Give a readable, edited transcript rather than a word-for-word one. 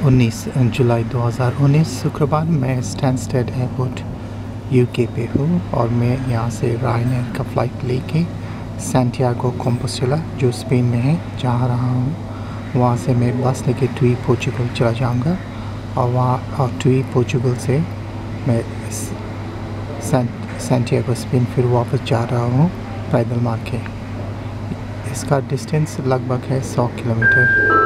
19 जुलाई 2019 शुक्रवार मैं Stansted airport UK पे हूँ और मैं यहाँ से रायनेर का फ़्लाइट लेके santiago compostela जो स्पेन में है जा रहा हूँ। वहाँ से मैं बस लेके ट्वी पोर्चुगल चला जाऊँगा और वहाँ ट्वी पोर्चुगल से मैं santiago स्पेन फिर वापस जा रहा हूँ पैदल मार के। इसका डिस्टेंस लगभग है 100 किलोमीटर।